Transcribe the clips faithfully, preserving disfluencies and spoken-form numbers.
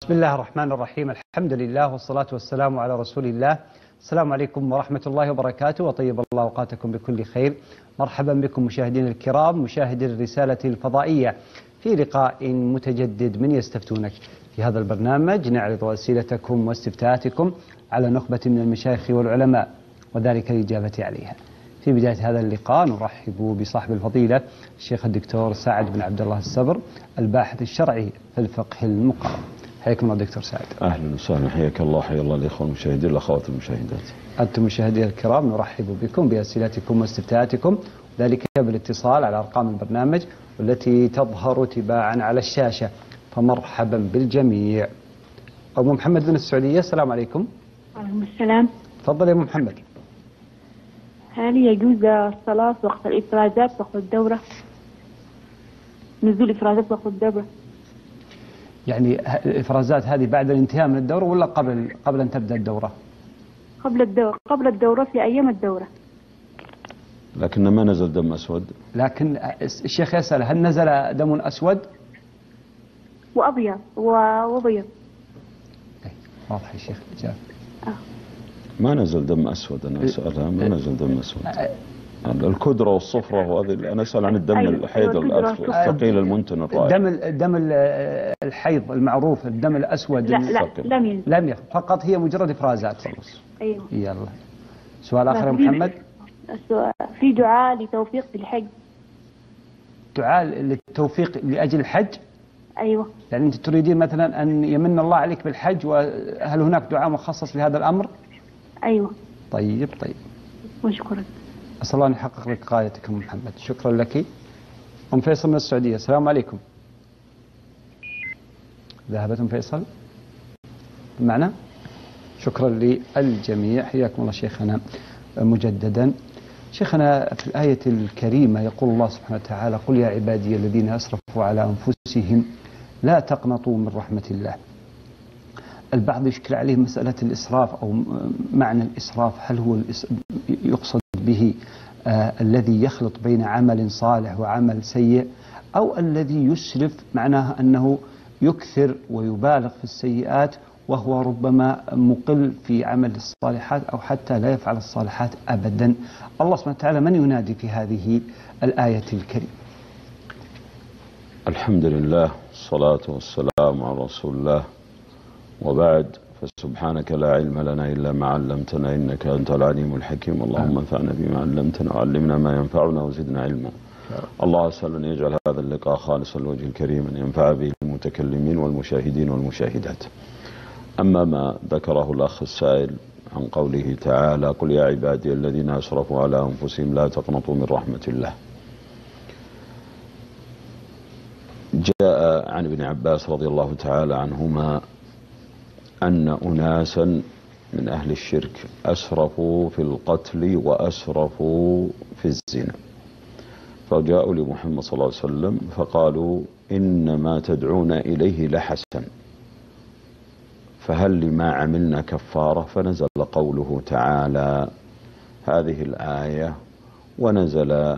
بسم الله الرحمن الرحيم. الحمد لله والصلاة والسلام على رسول الله. السلام عليكم ورحمة الله وبركاته، وطيب الله أوقاتكم بكل خير. مرحبا بكم مشاهدينا الكرام، مشاهدي الرسالة الفضائية، في لقاء متجدد من يستفتونك. في هذا البرنامج نعرض أسئلتكم واستفتاءاتكم على نخبة من المشايخ والعلماء، وذلك الإجابة عليها. في بداية هذا اللقاء نرحب بصاحب الفضيلة الشيخ الدكتور سعد بن عبد الله الصبر، الباحث الشرعي في الفقه المقرر. حياكم الله دكتور سعد. أهلا وسهلا، حياك الله، حيا الله الإخوة المشاهدين والأخوات المشاهدات. أنتم مشاهدينا الكرام نرحب بكم بأسئلتكم واستفتاءاتكم، ذلك بالاتصال على أرقام البرنامج والتي تظهر تباعا على الشاشة، فمرحبا بالجميع. أبو محمد من السعودية، السلام عليكم. وعليكم السلام. تفضل يا أبو محمد. هل يجوز الصلاة وقت الإفرازات وقت الدورة؟ نزول إفرازات وقت الدورة. يعني الإفرازات هذه بعد الانتهاء من الدورة ولا قبل قبل أن تبدأ الدورة؟ قبل الدورة، قبل الدورة في أيام الدورة. لكن ما نزل دم أسود. لكن الشيخ يسأل هل نزل دم أسود؟ وأبيض وأبيض. واضح يا شيخ الإجابة. آه. ما نزل دم أسود، أنا أسألها ما نزل دم أسود. الكدرة والصفرة، وهذه أنا أسأل عن الدم الحيض الثقيل المنتن الرائع. دم دم الحيض المعروف، الدم الأسود. لا لا لم ينزل. لم ينزل، فقط هي مجرد إفرازات. أيوه. يلا سؤال آخر يا محمد. في دعاء لتوفيق في الحج. دعاء للتوفيق لأجل الحج؟ أيوه. يعني أنت تريدين مثلا أن يمن الله عليك بالحج، وهل هناك دعاء مخصص لهذا الأمر؟ أيوه. طيب طيب. وشكرا. أسأل الله أن يحقق لك غايتك أم محمد. شكرا لك. أم فيصل من السعودية، السلام عليكم. ذهبت أم فيصل معنا؟ شكرا للجميع، حياكم الله شيخنا مجددا. شيخنا، في الآية الكريمة يقول الله سبحانه وتعالى: قل يا عبادي الذين أسرفوا على أنفسهم لا تقنطوا من رحمة الله. البعض يشكل عليه مسألة الإسراف أو معنى الإسراف، هل هو يقصد به آه الذي يخلط بين عمل صالح وعمل سيء، أو الذي يسرف معناه أنه يكثر ويبالغ في السيئات وهو ربما مقل في عمل الصالحات أو حتى لا يفعل الصالحات أبدا؟ الله سبحانه وتعالى من ينادي في هذه الآية الكريمة؟ الحمد لله والصلاة والسلام على رسول الله، وبعد، فسبحانك لا علم لنا إلا ما علمتنا إنك أنت العليم الحكيم. اللهم انفعنا بما علمتنا وعلمنا ما ينفعنا وزدنا علما. الله أسأل أن يجعل هذا اللقاء خالصا لوجه الكريم، أن ينفع به المتكلمين والمشاهدين والمشاهدات. أما ما ذكره الأخ السائل عن قوله تعالى: قل يا عبادي الذين أسرفوا على أنفسهم لا تقنطوا من رحمة الله، جاء عن ابن عباس رضي الله تعالى عنهما أن أناسا من أهل الشرك أسرفوا في القتل وأسرفوا في الزنا، فجاءوا لمحمد صلى الله عليه وسلم فقالوا: إن ما تدعون إليه لحسن، فهل لما عملنا كفارة؟ فنزل قوله تعالى هذه الآية، ونزل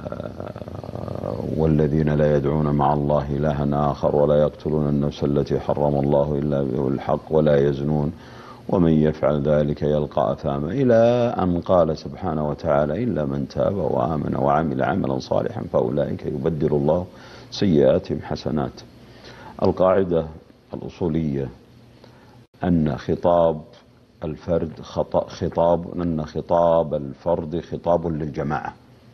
والذين لا يدعون مع الله إلها آخر ولا يقتلون النفس التي حرم الله إلا بالحق ولا يزنون ومن يفعل ذلك يلقى أثاما، إلى أن قال سبحانه وتعالى: إلا من تاب وآمن وعمل عملا صالحا فأولئك يبدل الله سيئاتهم حسنات. القاعدة الأصولية أن خطاب الفرد خطاب أن خطاب الفرد خطاب للجماعة،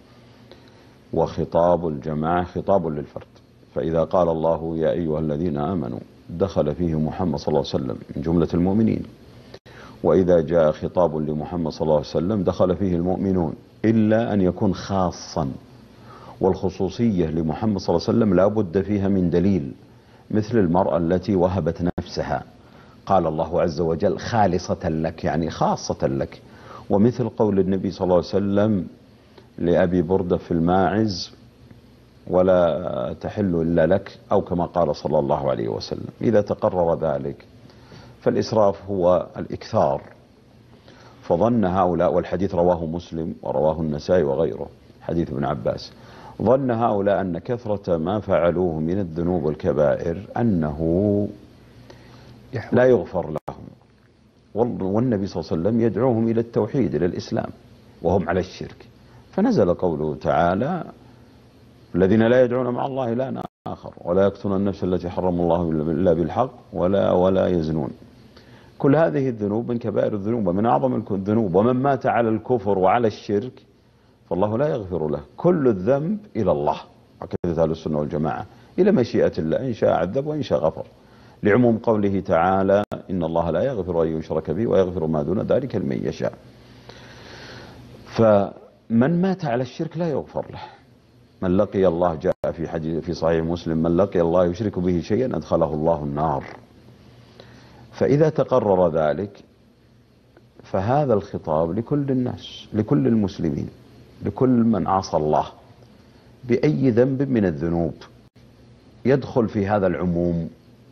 وخطاب الجماعة خطاب للفرد. فإذا قال الله يا أيها الذين آمنوا دخل فيه محمد صلى الله عليه وسلم من جملة المؤمنين، وإذا جاء خطاب لمحمد صلى الله عليه وسلم دخل فيه المؤمنون، إلا أن يكون خاصا. والخصوصية لمحمد صلى الله عليه وسلم لا بد فيها من دليل، مثل المرأة التي وهبت نفسها، قال الله عز وجل خالصة لك، يعني خاصة لك. ومثل قول النبي صلى الله عليه وسلم لأبي بردة في الماعز: ولا تحل إلا لك، أو كما قال صلى الله عليه وسلم. إذا تقرر ذلك فالإسراف هو الإكثار. فظن هؤلاء، والحديث رواه مسلم ورواه النسائي وغيره، حديث ابن عباس، ظن هؤلاء أن كثرة ما فعلوه من الذنوب والكبائر أنه لا يغفر لهم. والنبي صلى الله عليه وسلم يدعوهم إلى التوحيد، إلى الإسلام، وهم على الشرك. فنزل قوله تعالى: الذين لا يدعون مع الله إلها آخر ولا يقتلون النفس التي حرم الله إلا بالحق ولا ولا يزنون. كل هذه الذنوب من كبائر الذنوب ومن أعظم الذنوب، ومن مات على الكفر وعلى الشرك فالله لا يغفر له. كل الذنب إلى الله، عقيدة أهل السنة والجماعة، إلى مشيئة الله، إن شاء عذب وإن شاء غفر، لعموم قوله تعالى: إن الله لا يغفر أن يشرك به ويغفر ما دون ذلك لمن يشاء. فمن مات على الشرك لا يغفر له. من لقي الله، جاء في حديث في صحيح مسلم: من لقي الله يشرك به شيئا أدخله الله النار. فإذا تقرر ذلك فهذا الخطاب لكل الناس، لكل المسلمين، لكل من عصى الله بأي ذنب من الذنوب يدخل في هذا العموم.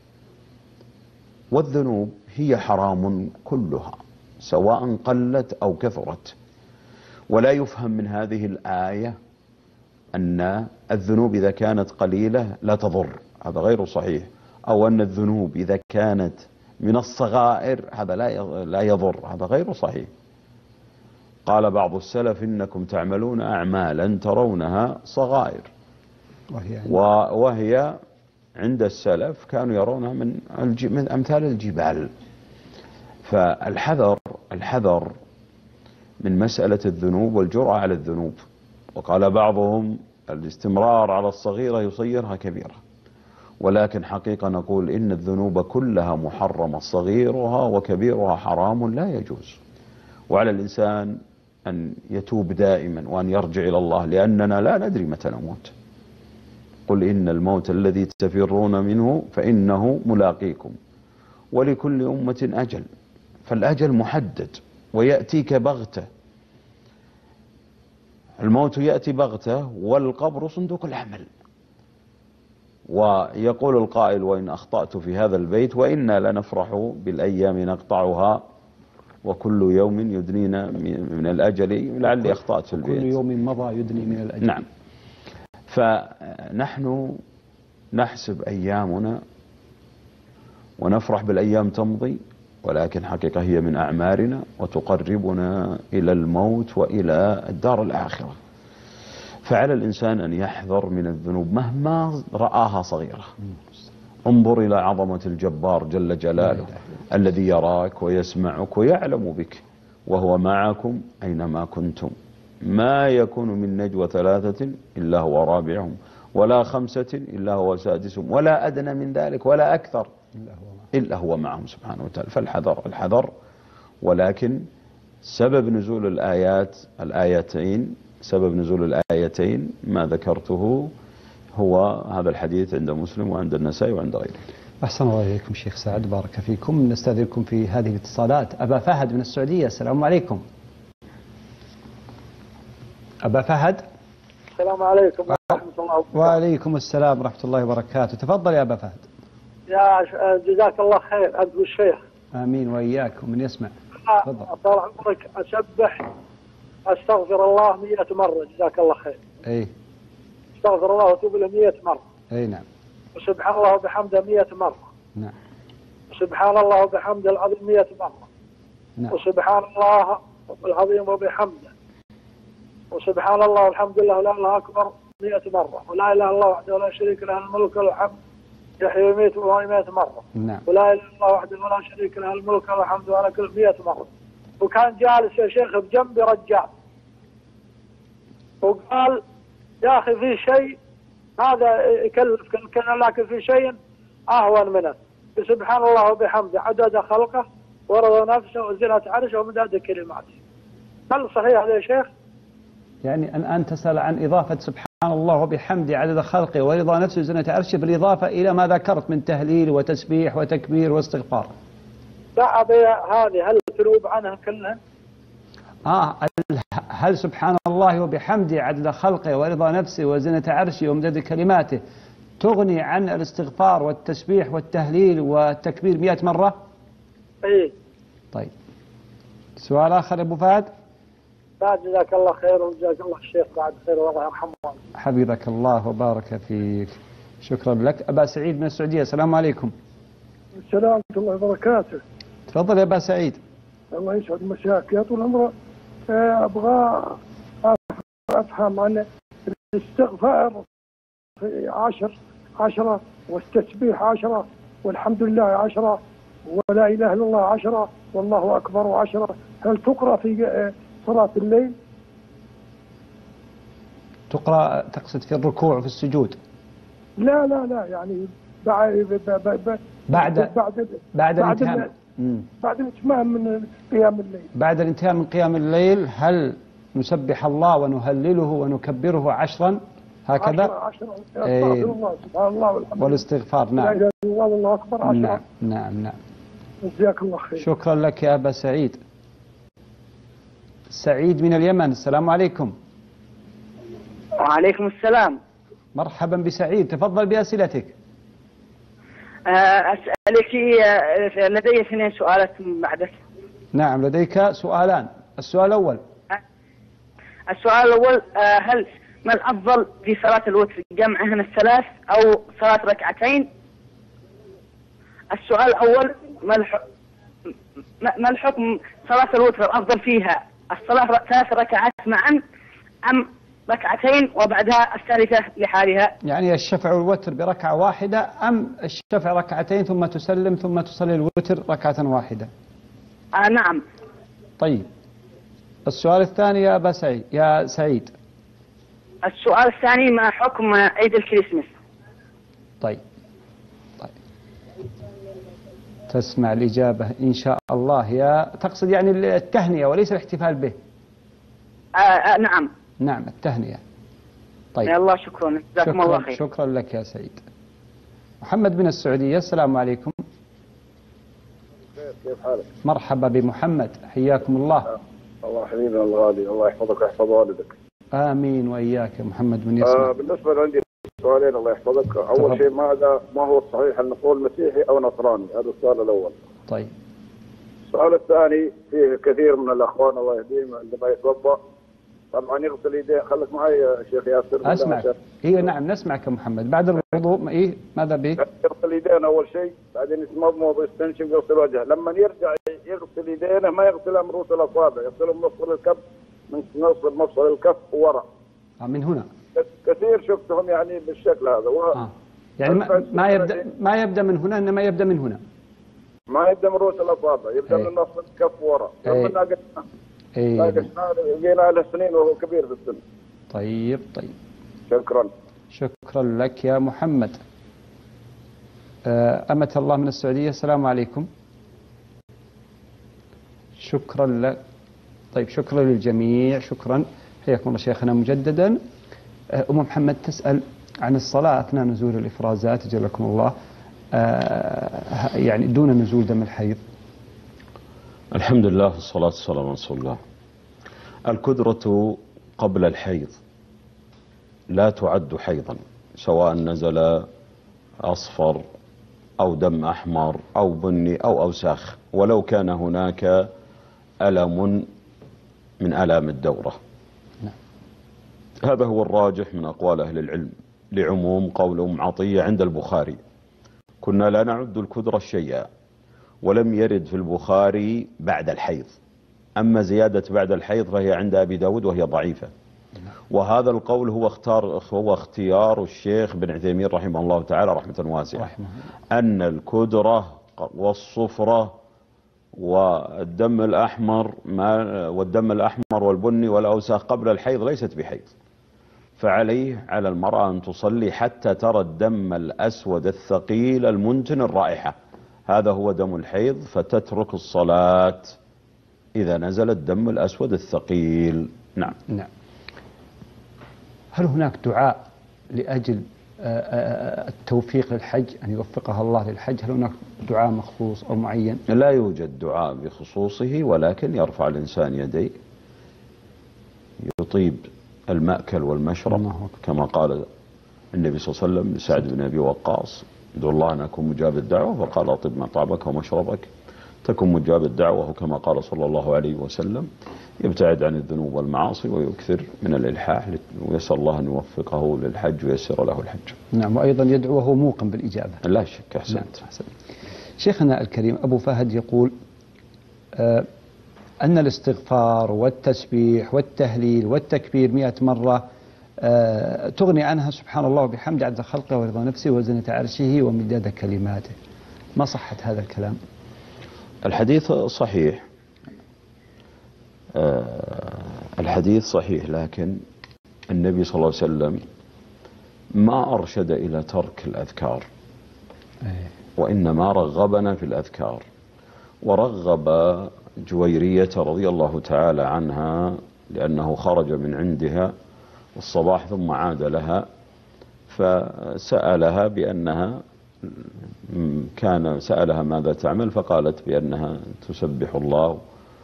والذنوب هي حرام كلها سواء قلت أو كثرت. ولا يفهم من هذه الآية أن الذنوب إذا كانت قليلة لا تضر، هذا غير صحيح، أو أن الذنوب إذا كانت من الصغائر هذا لا لا يضر، هذا غير صحيح. قال بعض السلف: إنكم تعملون أعمالا ترونها صغائر، وهي, وهي عند السلف كانوا يرونها من, من أمثال الجبال. فالحذر الحذر من مسألة الذنوب والجرأة على الذنوب. وقال بعضهم: الاستمرار على الصغيرة يصيرها كبيرة. ولكن حقيقة نقول إن الذنوب كلها محرمة، صغيرها وكبيرها حرام لا يجوز. وعلى الإنسان أن يتوب دائما وأن يرجع إلى الله، لأننا لا ندري متى نموت. قل إن الموت الذي تفرون منه فإنه ملاقيكم ولكل أمة أجل. فالأجل محدد ويأتيك بغتة. الموت يأتي بغتة والقبر صندوق العمل. ويقول القائل: وإن أخطأت في هذا البيت وإنا لنفرح بالأيام نقطعها وكل يوم يدنينا من الأجل لعلي أخطأت في البيت. كل يوم مضى يدني من الأجل. نعم. فنحن نحسب أيامنا ونفرح بالأيام تمضي، ولكن حقيقة هي من أعمارنا وتقربنا إلى الموت وإلى الدار الآخرة. فعلى الإنسان أن يحذر من الذنوب مهما رآها صغيرة. انظر إلى عظمة الجبار جل جلاله الذي يراك ويسمعك ويعلم بك، وهو معكم أينما كنتم. ما يكون من نجوى ثلاثة إلا هو رابعهم ولا خمسة إلا هو سادسهم ولا أدنى من ذلك ولا أكثر إلا هو معهم سبحانه وتعالى. فالحذر الحذر. ولكن سبب نزول الآيات الآيتين سبب نزول الآيتين ما ذكرته هو هذا الحديث عند مسلم وعند النسائي وعند غيره. أحسن الله إليكم شيخ سعد، بارك فيكم. نستأذنكم في هذه الاتصالات. أبا فهد من السعودية، السلام عليكم. أبا فهد. السلام عليكم ورحمة الله وبركاته. وعليكم السلام ورحمة الله وبركاته. تفضل يا أبا فهد. يا جزاك الله خير أنت والشيخ. آمين وإياكم. من يسمع؟ تفضل. طال عمرك أسبح أستغفر الله مئة مرة جزاك الله خير. أي. أستغفر الله وأتوب إليه مئة مرة. أي نعم. وسبحان الله وبحمده مئة مرة. نعم. وسبحان الله وبحمده العظيم مئة مرة. نعم. وسبحان الله العظيم وبحمده. وسبحان الله والحمد لله ولا إله أكبر مئة مرة. ولا إله إلا الله وحده ولا شريك له الملك والحمد يحيي ويميت وهو مئة مرة. نعم. ولا إله إلا الله وحده ولا شريك له الملك والحمد على كل مئة مرة. وكان جالس يا شيخ بجنبي رجال وقال: يا أخي في شيء هذا يكلف كان، لكن في شيء أهون منه. سبحان الله وبحمده عدد خلقه ورضى نفسه وزنة عرشه ومداد كلماته. هل صحيح هذا يا شيخ؟ يعني الآن تسأل عن إضافة سبحان الله وبحمده عدد خلقه ورضا نفسه وزنة عرشه بالإضافة إلى ما ذكرت من تهليل وتسبيح وتكبير واستغفار. لا هذه هل تنوب عنها كلها؟ آه هل سبحان الله وبحمده عدد خلقه ورضا نفسه وزنة عرشه ومداد كلماته تغني عن الاستغفار والتسبيح والتهليل والتكبير مئة مرة؟ إيه. طيب سؤال آخر أبو فهد؟ بعد جزاك الله خير وجزاك الله الشيخ بعد خير والله يرحمه. حفظك الله وبارك فيك. شكرا لك. أبا سعيد من السعودية، السلام عليكم. السلام ورحمة الله وبركاته. تفضل يا أبا سعيد. الله يسعد مساك يا طول عمره. أبغى أفهم عن الاستغفار في عشر عشرة والتسبيح عشرة والحمد لله عشرة ولا إله إلا الله عشرة والله أكبر عشرة، هل تقرأ في صلاة الليل؟ تقرأ تقصد في الركوع وفي السجود؟ لا لا لا يعني بعد بعد بعد بعد بعد الانتهاء بعد الانتهاء من قيام الليل. بعد الانتهاء من قيام الليل هل نسبح الله ونهلله ونكبره عشرا هكذا؟ عشرة عشرة استغفر الله سبحان الله والحمد لله والاستغفار. نعم. لا اله الا الله والله اكبر عشرة. نعم نعم نعم. جزاك الله خير. شكرا لك يا أبا سعيد. سعيد من اليمن، السلام عليكم. وعليكم السلام. مرحبا بسعيد، تفضل بأسئلتك. أسألك لدي اثنين سؤالات بعد. نعم لديك سؤالان. السؤال الأول. السؤال الأول هل ما الأفضل في صلاة الوتر، جمعهن الثلاث أو صلاة ركعتين؟ السؤال الأول ما ما الحكم صلاة الوتر الأفضل فيها الصلاة ثلاث ركعات معا أم ركعتين وبعدها الثالثة لحالها؟ يعني الشفع والوتر بركعة واحدة أم الشفع ركعتين ثم تسلم ثم تصلي الوتر ركعة واحدة؟ آه نعم. طيب السؤال الثاني يا أبا سعيد يا سعيد. السؤال الثاني ما حكم عيد الكريسماس؟ طيب طيب تسمع الإجابة إن شاء الله. يا تقصد يعني التهنئة وليس الاحتفال به؟ آه آه نعم نعم التهنئة. طيب يا الله شكرا جزاكم الله خير. شكرا لك يا سعيد. محمد من السعودية، السلام عليكم. كيف حالك؟ مرحبا بمحمد، حياكم الله. الله حبيبنا الغالي، الله يحفظك ويحفظ والدك. آمين وإياك يا محمد من يسمع. آه بالنسبة عندي سؤالين الله يحفظك. أول شيء ماذا ما هو الصحيح أن نقول مسيحي أو نصراني؟ هذا السؤال الأول. طيب. السؤال الثاني فيه كثير من الأخوان الله يهديهم عندما يتوضأ طبعا يغسل يديه. خليك معي يا شيخ ياسر. أسمعك. إيه نعم نسمعك يا محمد. بعد الوضوء إيه ماذا به؟ يغسل يدينا أول شيء، بعدين يتمضمض ويستنشق ويغسل وجهه. لما يرجع يغسل يدينا ما يغسلها من رؤوس الأصابع، يغسلها من مفصل الكف، من نص مفصل الكف وورا. آه من هنا. كثير شفتهم يعني بالشكل هذا. آه. يعني ما, ما يبدأ ما يبدأ من هنا إنما يبدأ من هنا. ما يبدأ من رؤوس الأصابع، يبدأ أي. من نص الكف ورا. لما ناقشنا اي ناقشنا لقينا له سنين وهو كبير في السن. طيب طيب. شكرا. شكرا لك يا محمد. أمة الله من السعودية، السلام عليكم. شكرا لك. طيب شكرا للجميع، شكرا، حياكم الله شيخنا مجددا. أم محمد تسأل عن الصلاة أثناء نزول الإفرازات جزاكم الله، يعني دون نزول دم الحيض. الحمد لله والصلاة والسلام على رسول الله. الكدرة قبل الحيض لا تعد حيضا، سواء نزل أصفر أو دم أحمر أو بني أو أوساخ، ولو كان هناك ألم من آلام الدورة. نعم. هذا هو الراجح من أقوال أهل العلم، لعموم قول أم عطية عند البخاري: كنا لا نعد الكدرة شيئا، ولم يرد في البخاري بعد الحيض. أما زيادة بعد الحيض فهي عند أبي داود وهي ضعيفة. وهذا القول هو اختار هو اختيار الشيخ بن عثيمين رحمه الله تعالى رحمة واسعة، أن الكدرة والصفرة والدم الأحمر ما والدم الأحمر والبني والأوساخ قبل الحيض ليست بحيض، فعليه على المرأة أن تصلي حتى ترى الدم الأسود الثقيل المنتن الرائحة، هذا هو دم الحيض، فتترك الصلاة إذا نزل الدم الأسود الثقيل. نعم. نعم. هل هناك دعاء لأجل التوفيق للحج، أن يوفقها الله للحج؟ هل هناك دعاء مخصوص أو معين؟ لا يوجد دعاء بخصوصه، ولكن يرفع الإنسان يديه، يطيب المأكل والمشرب كما قال النبي صلى الله عليه وسلم لسعد بن أبي وقاص: ادعو الله أن أكون مجاب الدعوة، فقال: أطب مطعمك ومشربك تكن مجاب الدعوة، كما قال صلى الله عليه وسلم. يبتعد عن الذنوب والمعاصي ويكثر من الإلحاح، ويسأل الله أن يوفقه للحج ويسر له الحج. نعم. وأيضا يدعو وهو موقن بالإجابة. لا شك. أحسنت. نعم. أحسنت. شيخنا الكريم أبو فهد يقول آه أن الاستغفار والتسبيح والتهليل والتكبير مئة مرة آه تغني عنها سبحان الله وبحمد عدد خلقه ورضا نفسه وزنة عرشه ومداد كلماته. ما صحة هذا الكلام؟ الحديث صحيح، آه الحديث صحيح، لكن النبي صلى الله عليه وسلم ما أرشد إلى ترك الأذكار، وإنما رغبنا في الأذكار، ورغب جويرية رضي الله تعالى عنها لأنه خرج من عندها الصباح ثم عاد لها، فسألها بأنها كان سألها ماذا تعمل، فقالت بأنها تسبح الله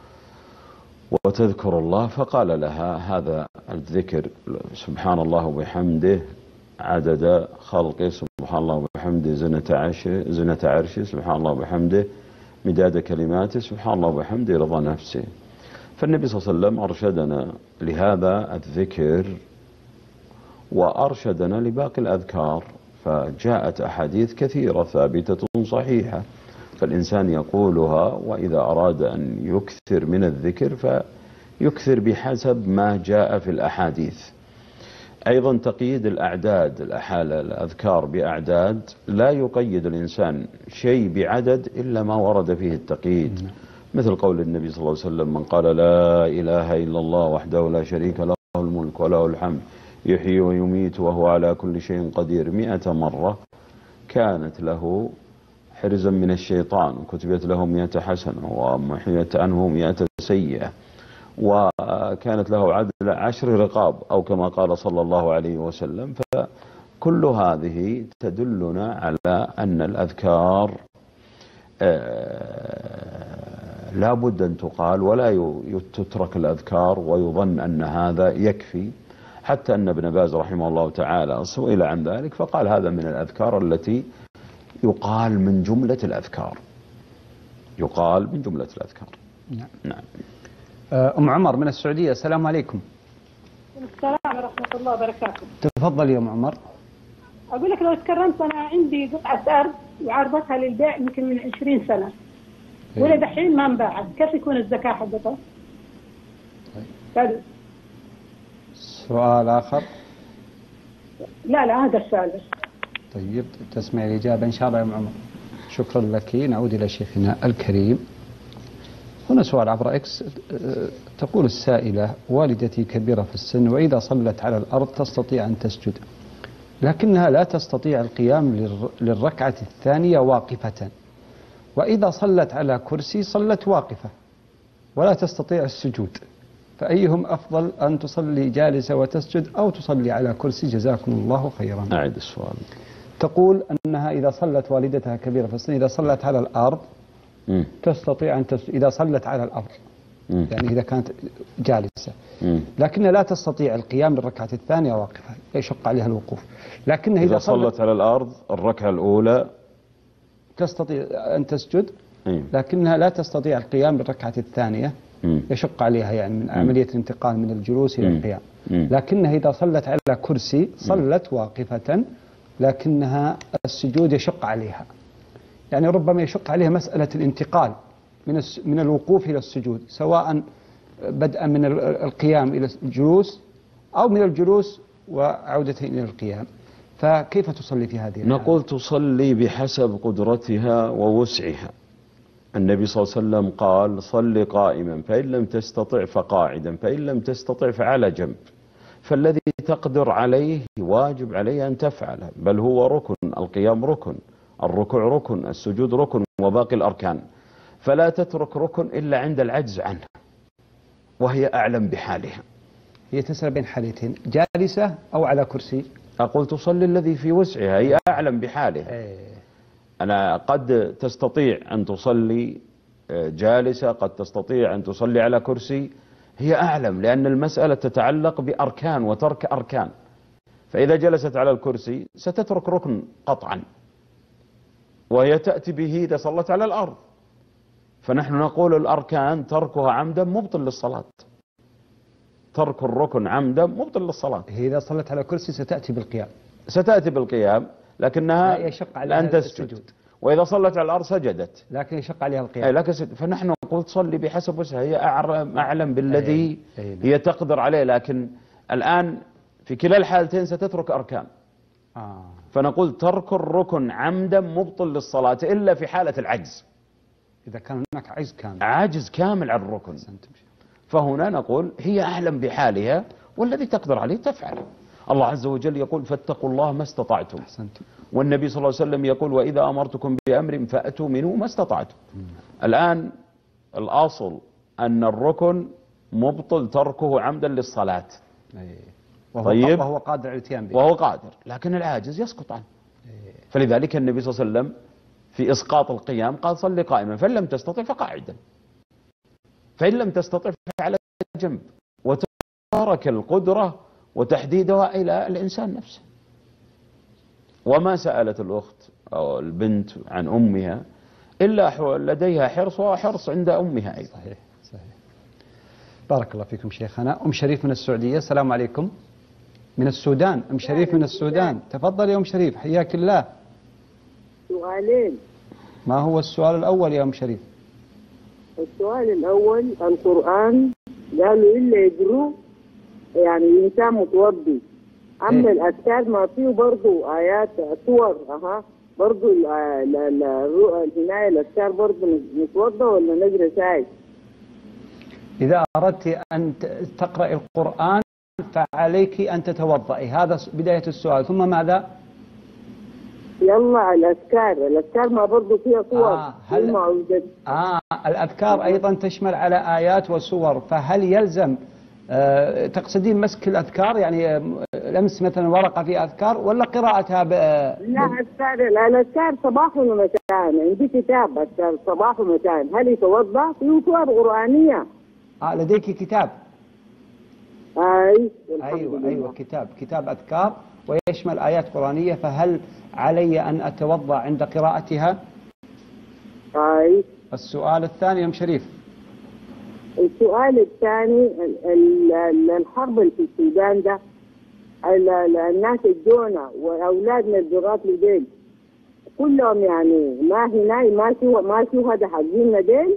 وتذكر الله، فقال لها هذا الذكر سبحان الله وبحمده عدد خلقه، سبحان الله وبحمده زنة عرشه، زنة عرشه، سبحان الله وبحمده مداد كلماته، سبحان الله وبحمده رضا نفسه. فالنبي صلى الله عليه وسلم أرشدنا لهذا الذكر وأرشدنا لباقي الأذكار، فجاءت أحاديث كثيرة ثابتة صحيحة، فالإنسان يقولها، وإذا أراد أن يكثر من الذكر فيكثر بحسب ما جاء في الأحاديث. أيضا تقييد الأعداد، الأحالة الأذكار بأعداد، لا يقيد الإنسان شيء بعدد إلا ما ورد فيه التقييد، مثل قول النبي صلى الله عليه وسلم من قال لا إله إلا الله وحده لا شريك له الملك وله الحمد يحيي ويميت وهو على كل شيء قدير مئة مرة كانت له حرزا من الشيطان، وكتبت له مئة حسنة ومحيت عنه مئة سيئة، وكانت له عدل عشر رقاب أو كما قال صلى الله عليه وسلم. فكل هذه تدلنا على أن الأذكار لا بد أن تقال، ولا تترك الأذكار ويظن أن هذا يكفي، حتى أن ابن باز رحمه الله تعالى سئل عن ذلك فقال هذا من الأذكار التي يقال من جملة الأذكار، يقال من جملة الأذكار. نعم. نعم. أم عمر من السعودية، السلام عليكم. السلام ورحمة الله وبركاته. تفضل يا أم عمر. أقول لك لو تكرمت أنا عندي قطعة أرض وعرضتها للبيع يمكن من عشرين سنة ولا دحين ما انباعت، كيف يكون الزكاة حقتها؟ طيب. سؤال آخر؟ لا لا هذا السؤال بس. طيب تسمع الإجابة إن شاء الله يا أم عمر. شكرا لك. نعود إلى شيخنا الكريم. هنا سؤال عبر إكس. تقول السائلة والدتي كبيرة في السن وإذا صلت على الأرض تستطيع أن تسجد، لكنها لا تستطيع القيام للركعة الثانية واقفة، وإذا صلت على كرسي صلت واقفة ولا تستطيع السجود، فأيهم أفضل أن تصلي جالسة وتسجد أو تصلي على كرسي؟ جزاكم الله خيرا. أعد السؤال. تقول أنها إذا صلت والدتها كبيرة في السن إذا صلت على الأرض م. تستطيع أن تسجد، إذا صلت على الأرض م. يعني إذا كانت جالسة م. لكنها لا تستطيع القيام للركعة الثانية واقفة، يشق عليها الوقوف. لكنها إذا, إذا صلت, صلت على الأرض الركعة الأولى تستطيع أن تسجد م. لكنها لا تستطيع القيام للركعة الثانية، م. يشق عليها يعني من عملية الانتقال من الجلوس إلى القيام. لكنها إذا صلت على كرسي صلت واقفة، لكنها السجود يشق عليها، يعني ربما يشق عليها مسألة الانتقال من من الوقوف إلى السجود، سواء بدءا من القيام إلى الجلوس أو من الجلوس وعودة إلى القيام. فكيف تصلي في هذه الحالة؟ نقول تصلي بحسب قدرتها ووسعها. النبي صلى الله عليه وسلم قال صل قائما فإن لم تستطع فقاعدا فإن لم تستطع فعلى جنب، فالذي تقدر عليه واجب عليه أن تفعله، بل هو ركن، القيام ركن، الركوع ركن، السجود ركن، وباقي الأركان، فلا تترك ركن إلا عند العجز عنه، وهي أعلم بحالها. هي تسأل بين حالتين، جالسة أو على كرسي؟ أقول تصلي الذي في وسعها، هي أعلم بحالها. أنا قد تستطيع أن تصلي جالسة، قد تستطيع أن تصلي على كرسي، هي أعلم، لأن المسألة تتعلق بأركان وترك أركان، فإذا جلست على الكرسي ستترك ركن قطعا، وهي تأتي به إذا صلت على الأرض. فنحن نقول الأركان تركها عمدا مبطل للصلاة، ترك الركن عمدا مبطل للصلاة. هي إذا صلت على كرسي ستأتي بالقيام، ستأتي بالقيام، لكنها لا يشق عليها أن تسجد، وإذا صلت على الأرض سجدت، لكن يشق عليها القيام. أي لكن فنحن نقول تصلي بحسب وسعها، هي أعلم, أعلم بالذي أي. أي. هي تقدر عليه، لكن الآن في كلا الحالتين ستترك أركان. آه. فنقول ترك الركن عمدا مبطل للصلاة إلا في حالة العجز، إذا كان هناك عجز كامل، عاجز كامل عن الركن، فهنا نقول هي أعلم بحالها والذي تقدر عليه تفعل. الله عز وجل يقول فاتقوا الله ما استطعتم، أحسنتم. والنبي صلى الله عليه وسلم يقول وإذا أمرتكم بأمر فأتوا منه ما استطعتم. الآن الأصل أن الركن مبطل تركه عمدا للصلاة. أي. وهو طيب، وهو قادر على الاتيان به، وهو قادر، لكن العاجز يسقط عنه. فلذلك النبي صلى الله عليه وسلم في إسقاط القيام قال صل قائما، فإن لم تستطع فقاعدا، فإن لم تستطع فعلى جنب، وترك القدرة وتحديدها إلى الإنسان نفسه. وما سألت الأخت أو البنت عن أمها إلا لديها حرص، وحرص عند أمها أيضا. صحيح صحيح. بارك الله فيكم شيخنا. أم شريف من السعودية، السلام عليكم. من السودان، أم شريف من السودان، تفضل يا أم شريف، حياك الله. سؤالين. ما هو السؤال الأول يا أم شريف؟ السؤال الأول، القرآن قالوا إلا يقروا يعني الإنسان متوضي، أما إيه؟ الأذكار ما فيه برضه آيات صور أها برضه العناية الأذكار برضه نتوضى ولا نقرأ شاي؟ إذا أردت أن تقرأ القرآن فعليك أن تتوضئي، هذا بداية السؤال، ثم ماذا؟ يلا الأذكار، الأذكار ما برضه فيها صور. آه, هل... آه الأذكار أيضا تشمل على آيات وصور، فهل يلزم آه تقصدين مسك الأذكار يعني لمس مثلا ورقة في أذكار ولا قراءتها ب... لا أذكار، الأذكار صباح ومساء، عندي كتاب أذكار صباح ومساء، هل يتوضأ؟ فيه صور قرآنية. آه لديك كتاب؟ أي أيوة أيوة كتاب كتاب أذكار ويشمل آيات قرآنية، فهل علي أن أتوضأ عند قراءتها؟ أي. السؤال الثاني يا أم شريف. السؤال الثاني، الحرب اللي في السودان ده، الناس الجونة وأولادنا الجغات ديل كلهم يعني ما هنا ما شو ما شو هذا حقين ديل.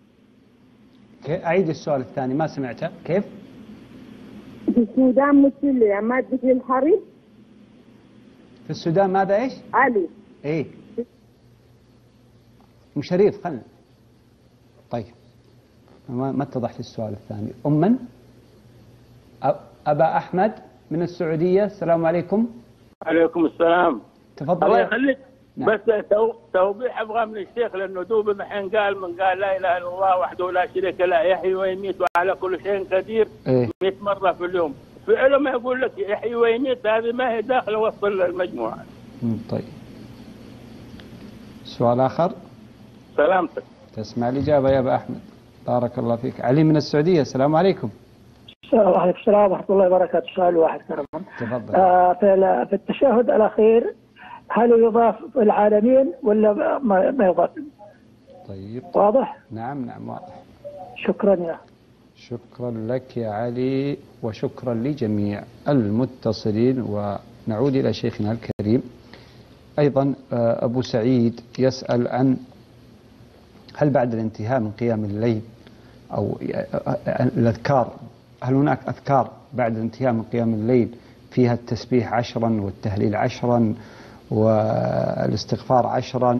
أعيد السؤال الثاني ما سمعته، كيف؟ في السودان مثل يعني ما تدري الحرب. في السودان ماذا ايش؟ علي. ايه ام شريف خلنا. طيب ما ما اتضح لي السؤال الثاني. ام من؟ ابا احمد من السعوديه، السلام عليكم. عليكم السلام. تفضل. الله يخليك. نعم. بس توضيح ابغى من الشيخ، لانه دوب الحين قال من قال لا اله الا الله وحده لا شريك له يحيي ويميت وعلى كل شيء قدير إيه؟ مئة مره في اليوم. في علماء يقول لك يحيي ويميت، هذه ما هي داخله وسط المجموعه. طيب سؤال اخر. سلامتك. تسمع الاجابه يا ابا احمد. بارك الله فيك. علي من السعوديه، السلام عليكم. وعليكم السلام ورحمه الله وبركاته. سؤال واحد كرما. تفضل. آه في في التشهد الاخير هل يضاف العالمين ولا ما, ما يضاف؟ طيب واضح؟ نعم نعم واضح. شكرا يا شكرا لك يا علي، وشكرا لجميع المتصلين. ونعود إلى شيخنا الكريم. أيضا أبو سعيد يسأل عن هل بعد الانتهاء من قيام الليل أو الأذكار، هل هناك أذكار بعد الانتهاء من قيام الليل فيها التسبيح عشرا والتهليل عشرا والاستغفار عشرا،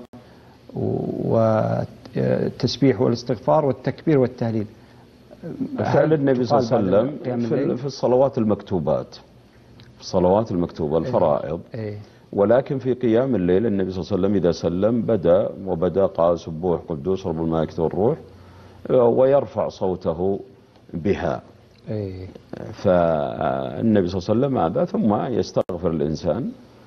والتسبيح والاستغفار والتكبير والتهليل؟ فعل النبي صلى الله عليه وسلم في الصلوات المكتوبات، في الصلوات المكتوبة الفرائض. إيه؟ ولكن في قيام الليل النبي صلى الله عليه وسلم إذا سلم بدأ وبدأ قال سبوح قدوس رب الملائكة والروح، ويرفع صوته بها. إيه؟ فالنبي صلى الله عليه وسلم هذا، ثم يستغفر الإنسان،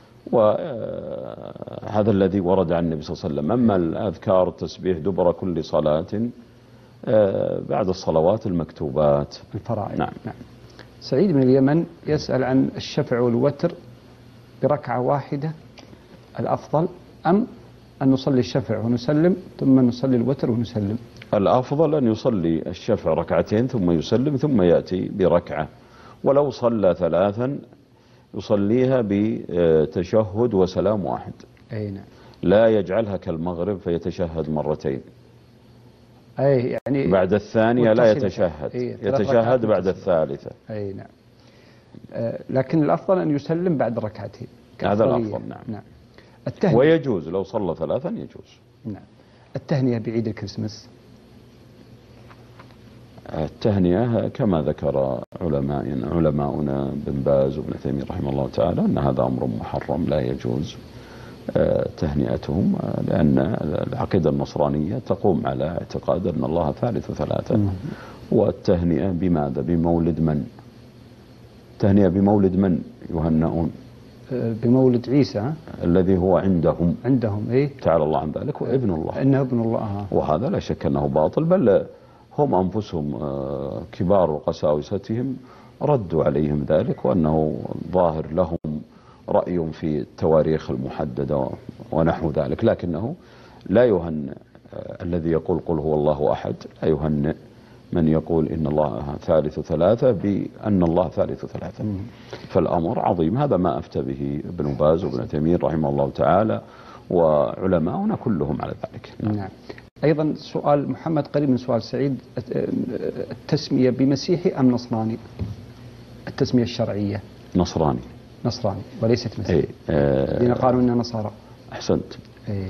وهذا الذي ورد عن النبي صلى الله عليه وسلم. أما الأذكار التسبيح دبر كل صلاة بعد الصلوات المكتوبات الفرائض. نعم. نعم. سعيد من اليمن يسأل عن الشفع والوتر بركعة واحدة الأفضل، أم أن نصلي الشفع ونسلم ثم نصلي الوتر ونسلم؟ الأفضل أن يصلي الشفع ركعتين ثم يسلم ثم يأتي بركعة، ولو صلى ثلاثا يصليها بتشهد وسلام واحد. أي نعم. لا يجعلها كالمغرب فيتشهد مرتين. أي يعني بعد الثانية لا متصلة. يتشهد، أي ثلاث يتشهد ركعات بعد متصلة. الثالثة. أي نعم. آه لكن الأفضل أن يسلم بعد ركعتين. هذا كأفضلية. الأفضل. نعم. نعم. التهنئة. ويجوز لو صلى ثلاثا يجوز. نعم. التهنئة بعيد الكريسماس. التهنئة كما ذكر علماء علماؤنا بن باز وابن تيمية رحمه الله تعالى أن هذا أمر محرم لا يجوز تهنئتهم، لأن العقيدة النصرانية تقوم على اعتقاد أن الله ثالث ثلاثة. والتهنئة بماذا؟ بمولد من؟ تهنئة بمولد من يهنئون؟ بمولد عيسى الذي هو عندهم عندهم إيه؟ تعالى الله عن ذلك وابن الله، إنه ابن الله. وهذا لا شك أنه باطل، بل هم أنفسهم كبار وقساوستهم ردوا عليهم ذلك، وأنه ظاهر لهم رأي في التواريخ المحددة ونحو ذلك، لكنه لا يهنئ الذي يقول قل هو الله أحد، لا يهنئ من يقول إن الله ثالث ثلاثة بأن الله ثالث ثلاثة. فالأمر عظيم، هذا ما أفتى به ابن باز وابن تيمية رحمه الله تعالى وعلماؤنا كلهم على ذلك. نعم. أيضا سؤال محمد قريب من سؤال سعيد، التسمية بمسيحي أم نصراني؟ التسمية الشرعية نصراني. نصراني وليست مسيحي. ايه آه الذين قالوا إننا نصارى. أحسنت. ايه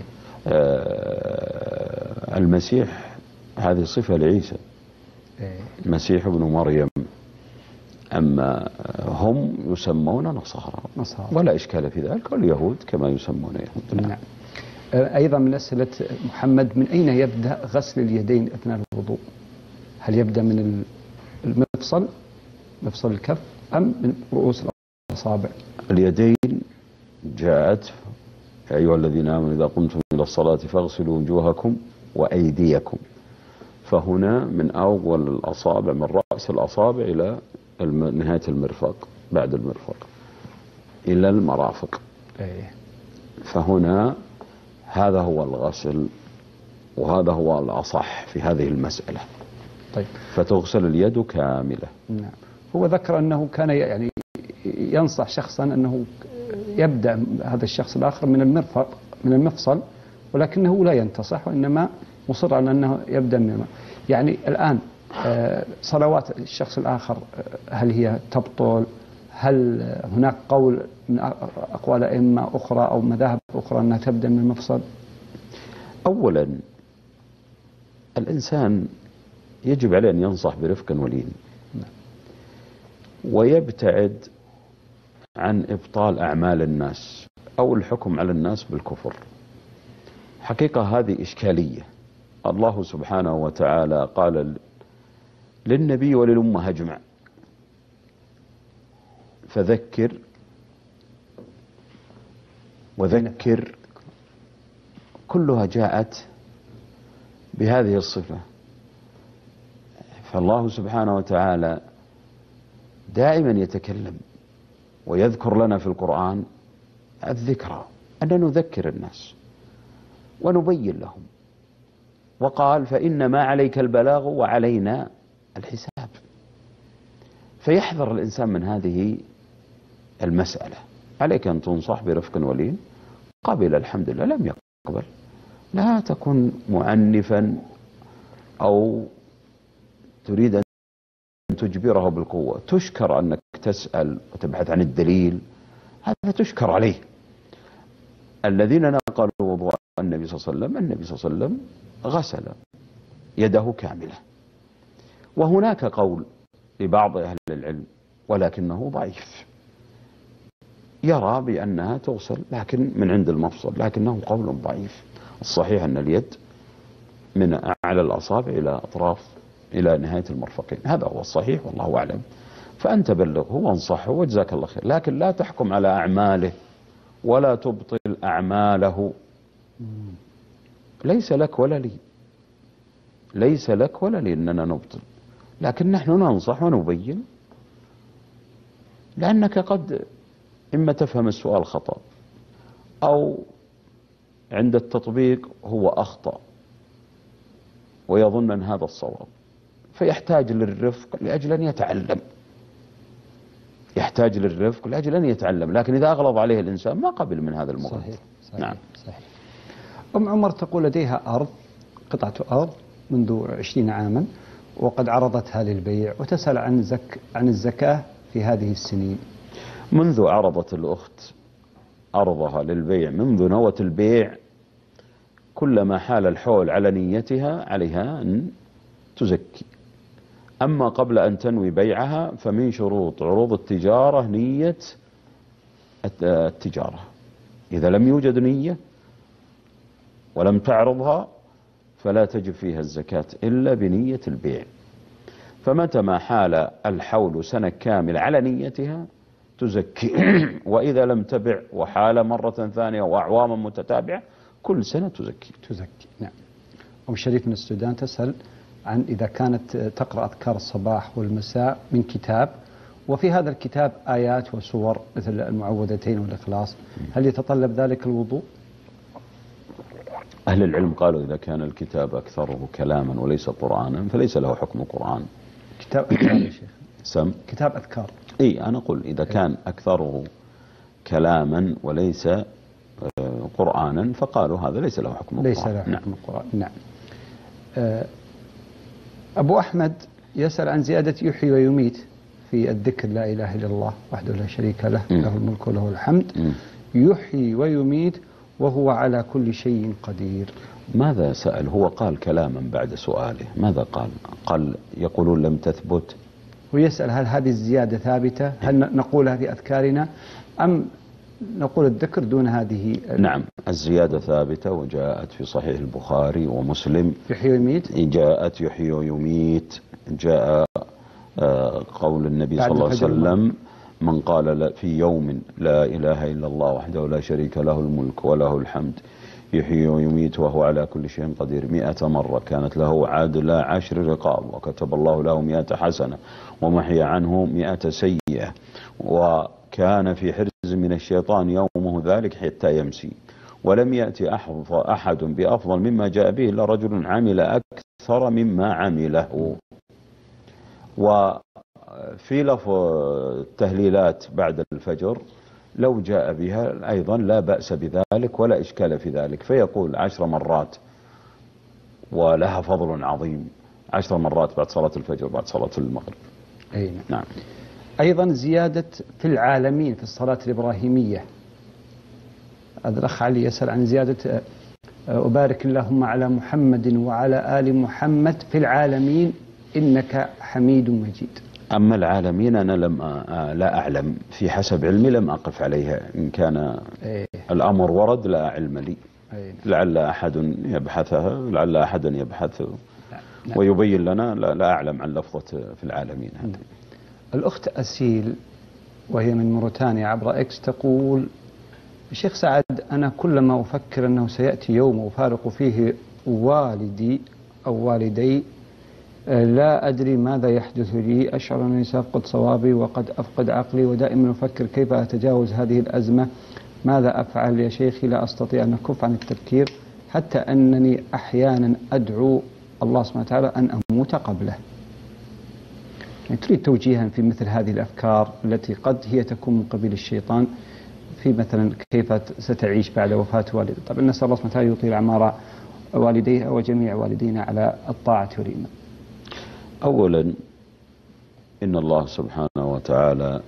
آه المسيح هذه صفة لعيسى. ايه المسيح ابن مريم، أما هم يسمون نصارى نصارى ولا إشكال في ذلك، واليهود كما يسمون يهود. نعم. أيضا من أسئلة محمد، من أين يبدأ غسل اليدين أثناء الوضوء؟ هل يبدأ من المفصل مفصل الكف أم من رؤوس الأصابع؟ اليدين جاءت يا أيها الذين آمنوا إذا قمتم إلى الصلاة فاغسلوا وجوهكم وأيديكم، فهنا من أول الأصابع من رأس الأصابع إلى نهاية المرفق، بعد المرفق إلى المرافق. أيه. فهنا هذا هو الغسل، وهذا هو الأصح في هذه المسألة. طيب. فتغسل اليد كاملة. نعم. هو ذكر أنه كان يعني ينصح شخصا أنه يبدأ هذا الشخص الآخر من المرفق من المفصل، ولكنه لا ينتصح وإنما مصر على أنه يبدأ من المرفق. يعني الآن صلوات الشخص الآخر هل هي تبطل؟ هل هناك قول من أقوال أئمة أخرى أو مذاهب أخرى أنها تبدأ من المفصل؟ أولا الإنسان يجب عليه أن ينصح برفق ولين، ويبتعد عن إبطال أعمال الناس أو الحكم على الناس بالكفر. حقيقة هذه إشكالية. الله سبحانه وتعالى قال للنبي وللأمة أجمع فذكر وذكر، كلها جاءت بهذه الصفة. فالله سبحانه وتعالى دائما يتكلم ويذكر لنا في القرآن الذكرى، أن نذكر الناس ونبين لهم، وقال فإنما عليك البلاغ وعلينا الحساب. فيحذر الإنسان من هذه المسألة. عليك أن تنصح برفق ولين، قبل الحمد لله، لم يقبل لا تكن معنفا أو تريد أن تجبره بالقوة. تشكر أنك تسأل وتبحث عن الدليل، هذا تشكر عليه. الذين نقلوا وضوء النبي صلى الله عليه وسلم، النبي صلى الله عليه وسلم غسل يده كاملة. وهناك قول لبعض أهل العلم ولكنه ضعيف، يرى بأنها تغسل لكن من عند المفصل، لكنه قول ضعيف. الصحيح أن اليد من أعلى الأصابع إلى أطراف إلى نهاية المرفقين، هذا هو الصحيح والله أعلم. فأنت بلغه وانصحه وجزاك الله خير، لكن لا تحكم على أعماله ولا تبطل أعماله. ليس لك ولا لي، ليس لك ولا لي أننا نبطل، لكن نحن ننصح ونبين، لأنك قد إما تفهم السؤال خطأ أو عند التطبيق هو أخطأ ويظن أن هذا الصواب، فيحتاج للرفق لأجل أن يتعلم، يحتاج للرفق لأجل أن يتعلم. لكن إذا أغلظ عليه الإنسان ما قبل من هذا المغلظ. صحيح. صحيح. نعم. صحيح. أم عمر تقول لديها أرض، قطعة أرض منذ عشرين عاما وقد عرضتها للبيع، وتسأل عن زك عن الزكاة في هذه السنين. منذ عرضت الأخت أرضها للبيع، منذ نوة البيع، كلما حال الحول على نيتها عليها أن تزكي. أما قبل أن تنوي بيعها فمن شروط عروض التجارة نية التجارة. إذا لم يوجد نية ولم تعرضها فلا تجب فيها الزكاة إلا بنية البيع. فمتى ما حال الحول سنة كاملة على نيتها تزكي. وإذا لم تبع وحال مرة ثانية وأعواما متتابعة كل سنة تزكي. تزكي نعم. أم شريف من السودان تسأل عن إذا كانت تقرأ أذكار الصباح والمساء من كتاب، وفي هذا الكتاب آيات وسور مثل المعوذتين والإخلاص، هل يتطلب ذلك الوضوء؟ أهل العلم قالوا إذا كان الكتاب أكثره كلاما وليس قرآنا فليس له حكم قرآن. كتاب أذكار يا شيخ. سم كتاب أذكار. إي أنا أقول إذا كان أكثره كلاما وليس قرآنا فقالوا هذا ليس له حكم القرآن. ليس له حكم نعم. القرآن نعم. أبو أحمد يسأل عن زيادة يحيي ويميت في الذكر لا إله إلا الله وحده لا شريك له م. له الملك وله الحمد م. يحيي ويميت وهو على كل شيء قدير. ماذا سأل؟ هو قال كلاما بعد سؤاله. ماذا قال؟ قال يقولون لم تثبت. ويسأل هل هذه الزيادة ثابتة؟ هل نقولها في أذكارنا أم نقول الذكر دون هذه؟ نعم الزيادة ثابتة وجاءت في صحيح البخاري ومسلم. يحيي ويميت جاءت يحيي ويميت. جاء قول النبي صلى الله عليه وسلم من قال في يوم لا إله إلا الله وحده لا شريك له الملك وله الحمد يحيي ويميت وهو على كل شيء قدير مئة مرة كانت له عادل عشر رقاب وكتب الله له مئة حسنة ومحي عنه مئة سيئة وكان في حرز من الشيطان يومه ذلك حتى يمسي ولم يأتي أحد بأفضل مما جاء به إلا رجل عمل أكثر مما عمله. وفي لفظ التهليلات بعد الفجر لو جاء بها أيضا لا بأس بذلك ولا إشكال في ذلك، فيقول عشر مرات ولها فضل عظيم، عشر مرات بعد صلاة الفجر بعد صلاة المغرب. أي نعم. نعم. أيضا زيادة في العالمين في الصلاة الإبراهيمية. هذا الأخ علي يسأل عن زيادة أبارك اللهم على محمد وعلى آل محمد في العالمين إنك حميد مجيد. أما العالمين أنا لم لا أعلم، في حسب علمي لم أقف عليها، إن كان أيه. الأمر ورد لا علم لي. أيه. لعل أحد يبحثها، لعل أحدا يبحث نعم. ويبين لنا. لا, لا أعلم عن لفظة في العالمين هذا. نعم. الأخت أسيل وهي من موريتانيا عبر إكس تقول شيخ سعد أنا كلما أفكر أنه سيأتي يوم أفارق فيه والدي أو والدي لا أدري ماذا يحدث لي، أشعر أنني سأفقد صوابي وقد أفقد عقلي ودائما أفكر كيف أتجاوز هذه الأزمة، ماذا أفعل يا شيخي؟ لا أستطيع أن أكف عن التفكير حتى أنني أحيانا أدعو الله سبحانه وتعالى أن أموت قبله. يعني تريد توجيها في مثل هذه الأفكار التي قد هي تكون من قبيل الشيطان، في مثلا كيف ستعيش بعد وفاة والدك. طبعا نسأل الله سبحانه وتعالى يطيل أعمار والديها وجميع والدينا على الطاعة والإيمان. أولا إن الله سبحانه وتعالى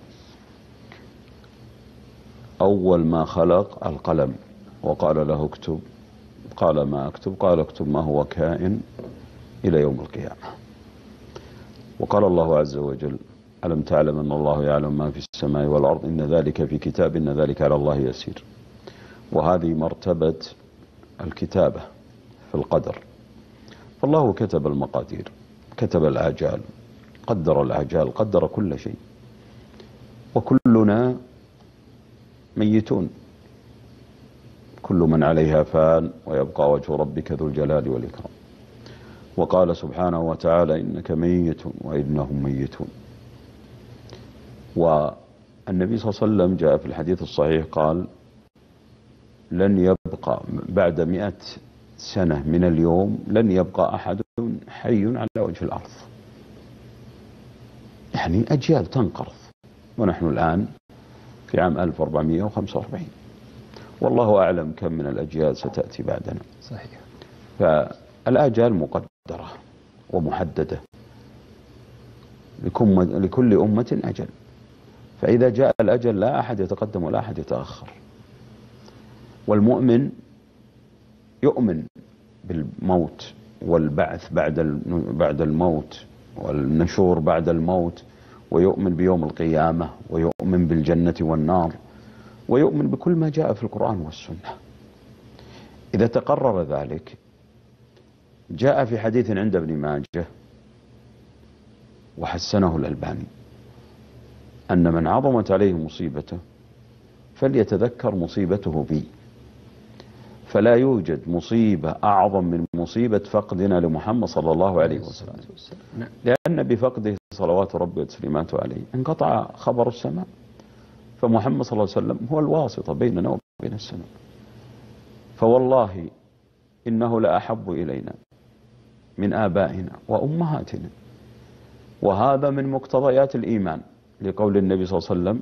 أول ما خلق القلم وقال له اكتب، قال ما أكتب؟ قال اكتب ما هو كائن إلى يوم القيامة. وقال الله عز وجل ألم تعلم أن الله يعلم ما في السماء والأرض إن ذلك في كتاب إن ذلك على الله يسير. وهذه مرتبة الكتابة في القدر، فالله كتب المقادير، كتب الآجال، قدر الآجال، قدر كل شيء، وكلنا ميتون، كل من عليها فان ويبقى وجه ربك ذو الجلال والإكرام. وقال سبحانه وتعالى إنك ميت وإنهم ميتون. والنبي صلى الله عليه وسلم جاء في الحديث الصحيح قال لن يبقى بعد مئة سنة من اليوم لن يبقى أحد حي على وجه الأرض، يعني أجيال تنقرض، ونحن الآن في عام ألف وأربعمئة وخمسة وأربعين. والله أعلم كم من الأجيال ستأتي بعدنا. صحيح. فالآجال مقدرة ومحددة، لكل أمة أجل، فإذا جاء الأجل لا أحد يتقدم ولا أحد يتأخر. والمؤمن يؤمن بالموت والبعث بعد بعد الموت والنشور بعد الموت، ويؤمن بيوم القيامة، ويؤمن بالجنة والنار، ويؤمن بكل ما جاء في القرآن والسنة. إذا تقرر ذلك جاء في حديث عند ابن ماجه وحسنه الألباني أن من عظمت عليه مصيبته فليتذكر مصيبته بي، فلا يوجد مصيبة أعظم من مصيبة فقدنا لمحمد صلى الله عليه وسلم، لأن بفقده صلوات ربي وتسليماته عليه انقطع خبر السماء، فمحمد صلى الله عليه وسلم هو الواسطة بيننا وبين السماء. فوالله إنه لأحب إلينا من آبائنا وأمهاتنا، وهذا من مقتضيات الإيمان، لقول النبي صلى الله عليه وسلم: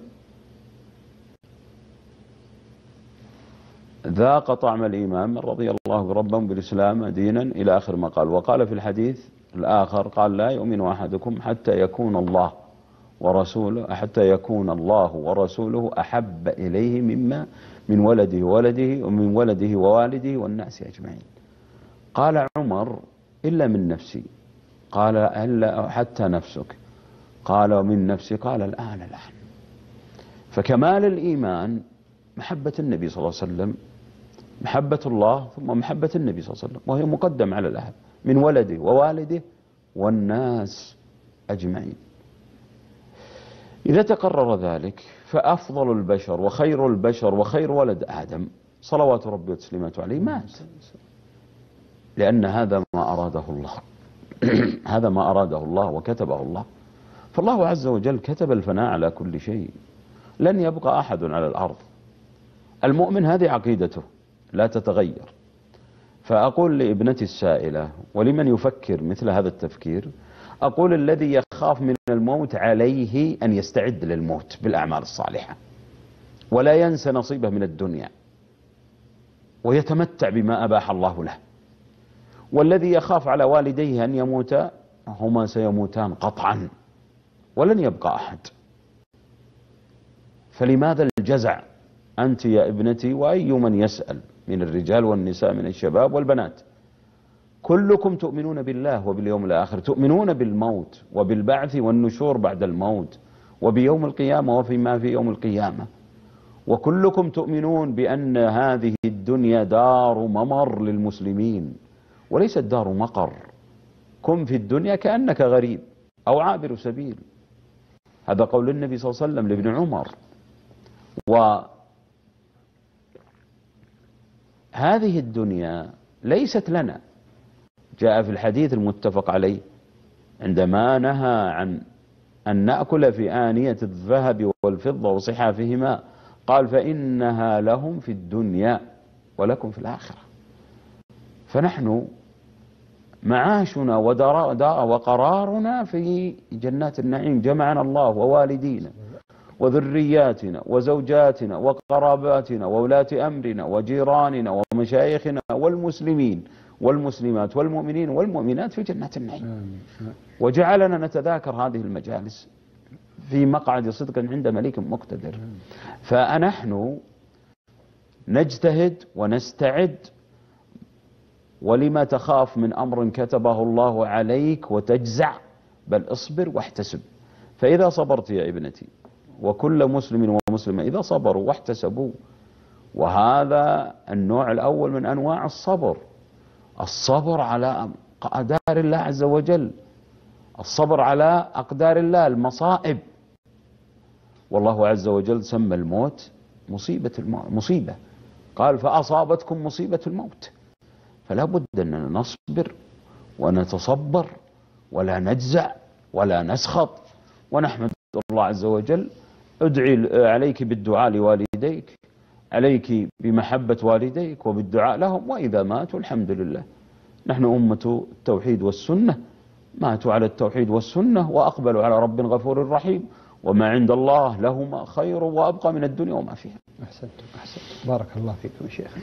ذاق طعم الإيمان من رضي الله ربا بالإسلام دينا، إلى آخر ما قال. وقال في الحديث الآخر قال: لا يؤمن أحدكم حتى يكون الله ورسوله حتى يكون الله ورسوله أحب إليه مما من ولده وولده ومن ولده ووالده والناس أجمعين. قال عمر: إلا من نفسي. قال: إلا حتى نفسك. قال: ومن نفسي. قال: الآن الآن. فكمال الإيمان محبة النبي صلى الله عليه وسلم، محبة الله ثم محبة النبي صلى الله عليه وسلم، وهي مقدم على الأهل من ولده ووالده والناس أجمعين. إذا تقرر ذلك فأفضل البشر وخير البشر وخير ولد آدم صلوات ربي وتسليماته عليه مات، لأن هذا ما أراده الله هذا ما أراده الله وكتبه الله. فالله عز وجل كتب الفناء على كل شيء، لن يبقى أحد على الأرض. المؤمن هذه عقيدته لا تتغير. فأقول لابنتي السائلة ولمن يفكر مثل هذا التفكير، أقول: الذي يخاف من الموت عليه أن يستعد للموت بالأعمال الصالحة، ولا ينسى نصيبه من الدنيا، ويتمتع بما أباح الله له. والذي يخاف على والديه أن يموتا، هما سيموتان قطعا ولن يبقى أحد. فلماذا الجزع؟ أنت يا ابنتي وأي من يسأل من الرجال والنساء من الشباب والبنات، كلكم تؤمنون بالله وباليوم الآخر، تؤمنون بالموت وبالبعث والنشور بعد الموت وبيوم القيامة وفيما في يوم القيامة، وكلكم تؤمنون بأن هذه الدنيا دار ممر للمسلمين وليست دار مقر. كن في الدنيا كأنك غريب أو عابر سبيل. هذا قول النبي صلى الله عليه وسلم لابن عمر. وهذه الدنيا ليست لنا. جاء في الحديث المتفق عليه عندما نهى عن أن نأكل في آنية الذهب والفضة وصحافهما، قال: فإنها لهم في الدنيا ولكم في الآخرة. فنحن معاشنا وقرارنا في جنات النعيم، جمعنا الله ووالدينا وذرياتنا وزوجاتنا وقراباتنا وولاة أمرنا وجيراننا ومشايخنا والمسلمين والمسلمات والمؤمنين والمؤمنات في جنات النعيم. وجعلنا نتذاكر هذه المجالس في مقعد صدق عند مليك مقتدر. فنحن نجتهد ونستعد. ولما تخاف من أمر كتبه الله عليك وتجزع؟ بل اصبر واحتسب. فإذا صبرت يا ابنتي، وكل مسلم ومسلمة إذا صبروا واحتسبوا، وهذا النوع الأول من أنواع الصبر، الصبر على أقدار الله عز وجل، الصبر على أقدار الله، المصائب. والله عز وجل سمى الموت مصيبة الموت مصيبة، قال: فأصابتكم مصيبة الموت. فلا بد أننا نصبر ونتصبر ولا نجزع ولا نسخط ونحمد الله عز وجل. ادعي عليك بالدعاء لوالديك، عليك بمحبة والديك وبالدعاء لهم، وإذا ماتوا الحمد لله. نحن أمة التوحيد والسنة، ماتوا على التوحيد والسنة وأقبلوا على رب غفور رحيم، وما عند الله لهما خير وأبقى من الدنيا وما فيها. أحسنتم أحسنتم بارك الله فيكم يا شيخ.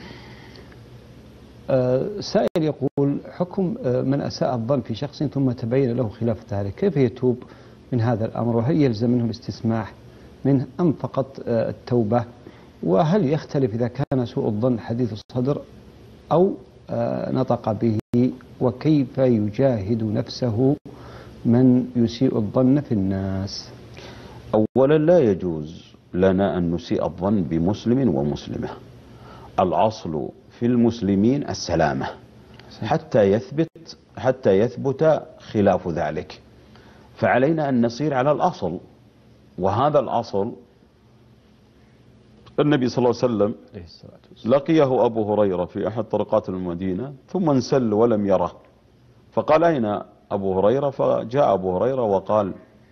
أه سائل يقول حكم من أساء الظن في شخص ثم تبين له خلاف ذلك، كيف يتوب من هذا الأمر؟ وهل يلزم منه الاستسماح منه أم فقط أه التوبة؟ وهل يختلف إذا كان سوء الظن حديث الصدر أو أه نطق به؟ وكيف يجاهد نفسه من يسيء الظن في الناس؟ أولا لا يجوز لنا أن نسيء الظن بمسلم ومسلمة. الأصل في المسلمين السلامة حتى يثبت حتى يثبت خلاف ذلك، فعلينا أن نصير على الأصل، وهذا الأصل النبي صلى الله عليه وسلم لقيه أبو هريرة في أحد طرقات المدينة ثم انسل ولم يره، فقال أين أبو هريرة؟ فجاء أبو هريرة وقال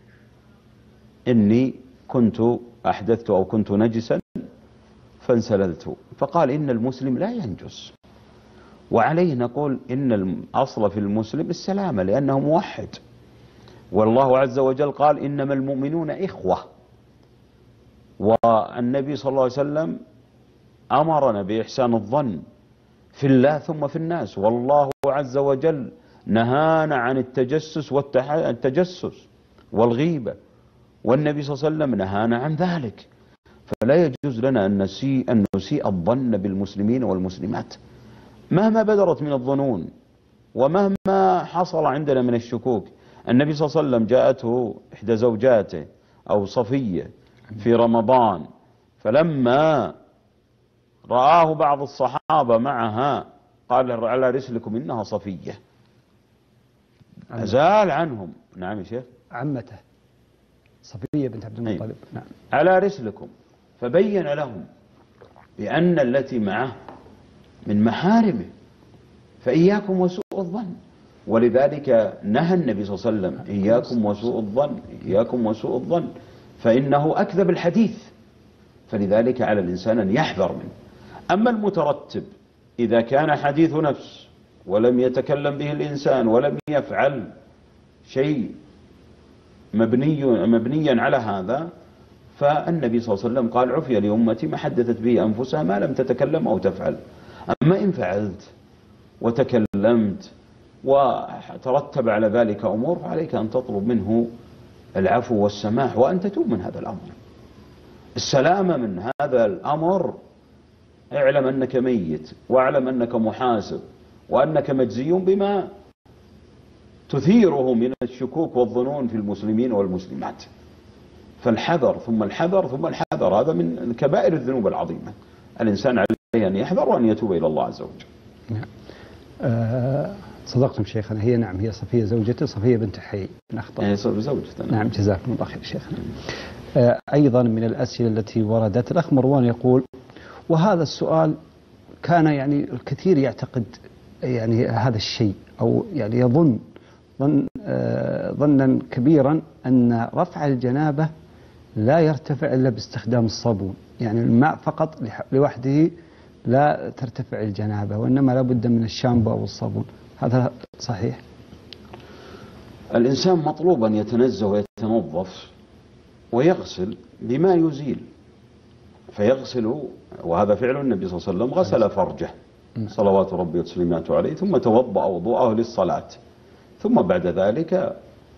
إني كنت أحدثت أو كنت نجسا فانسللت، فقال إن المسلم لا ينجس، وعليه نقول إن الأصل في المسلم السلامة لأنه موحد، والله عز وجل قال إنما المؤمنون إخوة، والنبي صلى الله عليه وسلم أمرنا بإحسان الظن في الله ثم في الناس، والله عز وجل نهانا عن التجسس والتجسس والغيبة، والنبي صلى الله عليه وسلم نهانا عن ذلك، فلا يجوز لنا أن نسيء, أن نسيء الظن بالمسلمين والمسلمات مهما بدرت من الظنون ومهما حصل عندنا من الشكوك. النبي صلى الله عليه وسلم جاءته إحدى زوجاته أو صفية في رمضان، فلما رآه بعض الصحابة معها قال على رسلكم إنها صفية، أزال عنهم. نعم يا شيخ. عمته صفية بنت عبد المطلب. أيوة. نعم. على رسلكم، فبين لهم بأن التي معه من محارمه، فإياكم وسوء الظن، ولذلك نهى النبي صلى الله عليه وسلم إياكم وسوء الظن، إياكم وسوء الظن، فإنه أكذب الحديث، فلذلك على الإنسان أن يحذر منه. أما المترتب إذا كان حديث نفس ولم يتكلم به الإنسان ولم يفعل شيء مبني مبنيا على هذا، فالنبي صلى الله عليه وسلم قال عفي لأمتي ما حدثت به أنفسها ما لم تتكلم أو تفعل. أما إن فعلت وتكلمت وترتب على ذلك أمور فعليك أن تطلب منه العفو والسماح وأن تتوب من هذا الأمر. السلامة من هذا الأمر، اعلم أنك ميت، واعلم أنك محاسب، وأنك مجزي بما تثيره من الشكوك والظنون في المسلمين والمسلمات. فالحذر ثم الحذر ثم الحذر، هذا من كبائر الذنوب العظيمة. الإنسان عليه أن يحذر وأن يتوب إلى الله عز وجل. نعم. أه صدقتم شيخنا، هي نعم هي صفية زوجته، صفية بنت حي من أخطاء. هي زوجته. نعم جزاكم الله خير شيخنا. أه أيضا من الأسئلة التي وردت، الأخ مروان يقول، وهذا السؤال كان يعني الكثير يعتقد يعني هذا الشيء، أو يعني يظن ظن آه ظنا كبيرا أن رفع الجنابة لا يرتفع إلا باستخدام الصابون، يعني الماء فقط لوحده لا ترتفع الجنابة، وإنما لابد من الشامبو أو الصابون، هذا صحيح؟ الإنسان مطلوب أن يتنزه ويتنظف ويغسل بما يزيل، فيغسل، وهذا فعل النبي صلى الله عليه وسلم، غسل فرجه صلوات ربي وتسليماته عليه، ثم توضأ وضوءه للصلاة، ثم بعد ذلك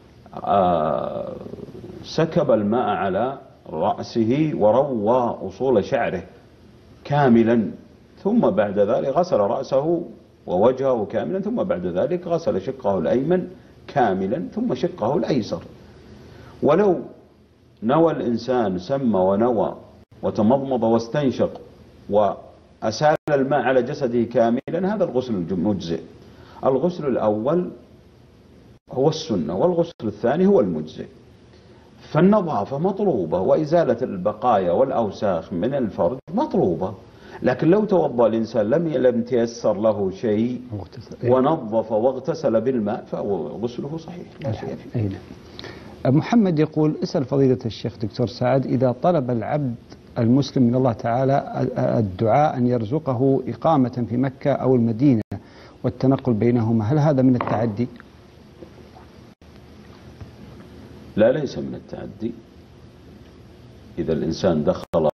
آه سكب الماء على رأسه وروى أصول شعره كاملا، ثم بعد ذلك غسل رأسه ووجهه كاملا، ثم بعد ذلك غسل شقه الأيمن كاملا ثم شقه الأيسر. ولو نوى الإنسان سمى ونوى وتمضمض واستنشق وأسال الماء على جسده كاملا، هذا الغسل المجزئ. الغسل الأول هو السنة، والغسل الثاني هو المجزئ. فالنظافة مطلوبة، وإزالة البقايا والأوساخ من الفرج مطلوبة، لكن لو توضأ الإنسان لم لم تيسر له شيء ونظف واغتسل بالماء فغسله صحيح لا شيء فيه. محمد يقول، اسأل فضيلة الشيخ دكتور سعد، إذا طلب العبد المسلم من الله تعالى الدعاء أن يرزقه إقامة في مكة أو المدينة والتنقل بينهما، هل هذا من التعدي؟ لا، ليس من التعدي، إذا الإنسان دخل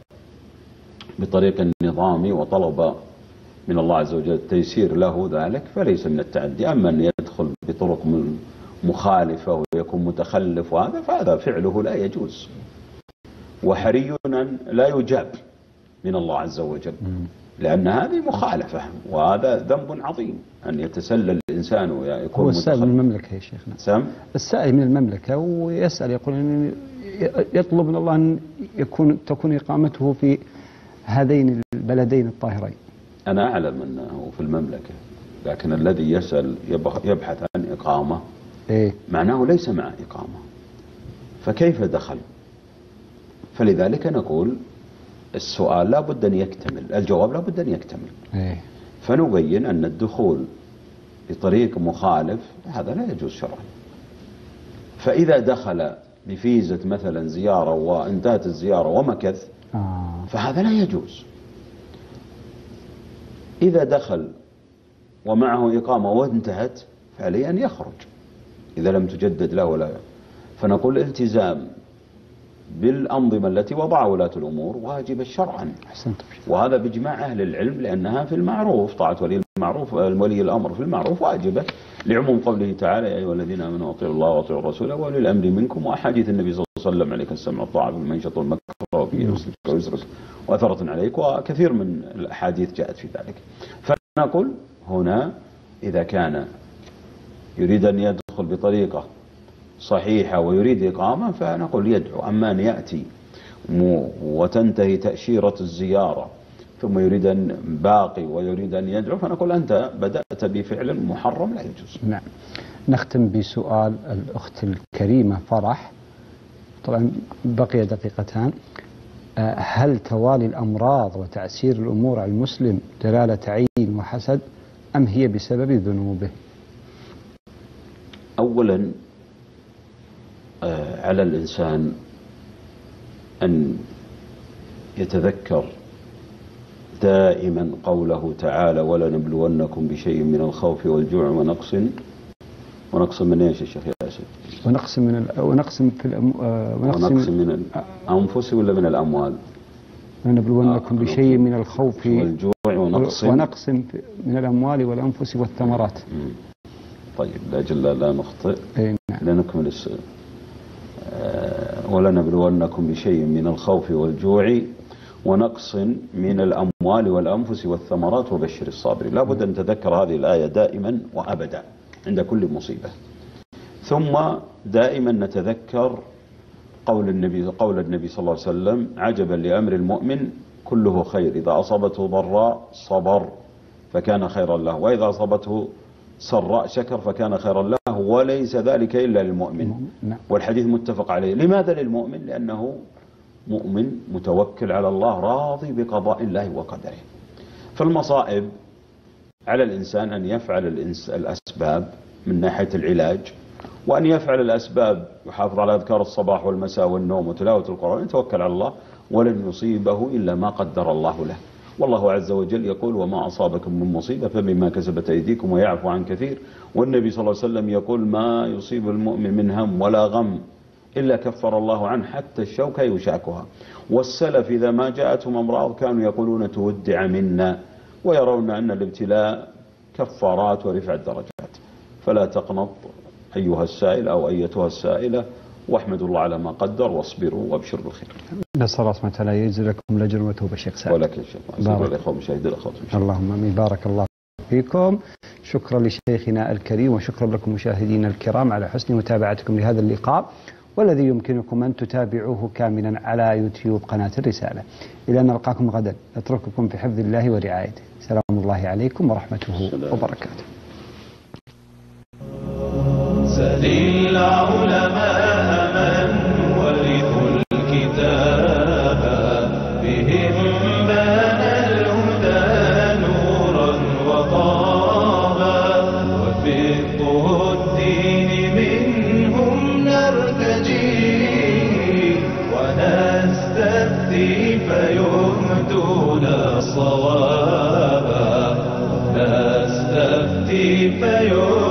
بطريق نظامي وطلب من الله عز وجل التيسير له ذلك فليس من التعدي. أما أن يدخل بطرق مخالفة ويكون متخلف وهذا فهذا فعله لا يجوز، وحري أن لا يجاب من الله عز وجل، لأن هذه مخالفة وهذا ذنب عظيم أن يتسلل الإنسان ويكون هو السائل من المملكة يا شيخنا، سام السائل من المملكة ويسأل يقول إن يطلب من الله أن يكون تكون إقامته في هذين البلدين الطاهرين. أنا أعلم أنه في المملكة، لكن الذي يسأل يبحث عن إقامة إيه؟ معناه ليس مع إقامة، فكيف دخل؟ فلذلك نقول السؤال لا بد أن يكتمل، الجواب لا بد أن يكتمل. إيه؟ فنبين أن الدخول بطريق مخالف هذا لا يجوز شرعا. فإذا دخل بفيزة مثلا زيارة وانتهت الزيارة ومكث آه. فهذا لا يجوز. إذا دخل ومعه إقامة وانتهت فعليه أن يخرج إذا لم تجدد له ولا. فنقول الالتزام بالأنظمة التي وضعها ولاة الأمور واجبة شرعا، وهذا بإجماع أهل العلم، لأنها في المعروف، طاعة ولي المعروف ولي الأمر في المعروف واجبة، لعموم قوله تعالى يا أيها الذين آمنوا أطيعوا الله وأطيعوا الرسول وأولي الأمر منكم، وأحاديث النبي صلى الله عليه وسلم عليك السمع والطاعة في المنشط والمكره وفي نفسك ويسرك وأثرة عليك، وكثير من الأحاديث جاءت في ذلك. فنقول هنا إذا كان يريد أن يدخل بطريقة صحيحة ويريد إقامة فنقول يدعو. أما أن يأتي وتنتهي تأشيرة الزيارة ثم يريد أن باقي ويريد أن يدعو فنقول أنت بدأت بفعل محرم لا يجوز. نعم. نختم بسؤال الأخت الكريمة فرح، طبعا بقي دقيقتان. هل توالي الأمراض وتأثير الأمور على المسلم دلالة عين وحسد أم هي بسبب ذنوبه؟ أولا على الإنسان أن يتذكر دائما قوله تعالى ولنبلونكم بشيء من الخوف والجوع ونقص ونقص من ايش يا شيخ ياسر؟ ونقص من ال... ونقص في الأم... ونقص, ونقص من الأنفس ولا من الأموال؟ ولنبلونكم آه بشيء من الخوف والجوع ونقص ونقص من الأموال والأنفس والثمرات. مم. طيب لأجل لا نخطئ نعم. لنكمل السؤال. أه ولنبلونكم بشيء من الخوف والجوع ونقص من الأموال والأنفس والثمرات وبشر الصابرين. لا بد أن نتذكر هذه الآية دائما وأبدا عند كل مصيبة. ثم دائما نتذكر قول النبي قول النبي صلى الله عليه وسلم عجبا لأمر المؤمن كله خير، إذا أصابته ضراء صبر فكان خيرا له، وإذا أصابته سراء شكر فكان خيرا له، وليس ذلك إلا للمؤمن. والحديث متفق عليه. لماذا للمؤمن؟ لأنه مؤمن متوكل على الله راضي بقضاء الله وقدره. فالمصائب على الإنسان أن يفعل الأسباب من ناحية العلاج، وأن يفعل الأسباب يحافظ على أذكار الصباح والمساء والنوم وتلاوة القرآن، يتوكل على الله ولن يصيبه إلا ما قدر الله له. والله عز وجل يقول وما أصابكم من مصيبة فبما كسبت أيديكم ويعفو عن كثير. والنبي صلى الله عليه وسلم يقول ما يصيب المؤمن من هم ولا غم إلا كفر الله عنه حتى الشوكة يشاكها. والسلف إذا ما جاءتهم أمراض كانوا يقولون تودع منا، ويرون أن الابتلاء كفارات ورفع الدرجات. فلا تقنط أيها السائل أو أيتها السائلة، واحمدوا الله على ما قدر واصبروا وابشروا بالخير. نسأل الله سبحانه وتعالى يجزي لكم الأجر وتوبة شيخ سعد. ولك يا شيخ. بارك الإخوة المشاهدين الأخوات. اللهم آمين. بارك الله فيكم. شكرا لشيخنا الكريم وشكرا لكم مشاهدينا الكرام على حسن متابعتكم لهذا اللقاء، والذي يمكنكم أن تتابعوه كاملا على يوتيوب قناة الرسالة. إلى أن نلقاكم غدا أترككم في حفظ الله ورعايته. سلام الله عليكم ورحمته وبركاته. سل العلماء من ورثوا الكتاب بهم بان الهدى نورا وطابا، وفقه الدين منهم نرتجي ونستفتي فيهدون الصوابا، نستفتي فيهدون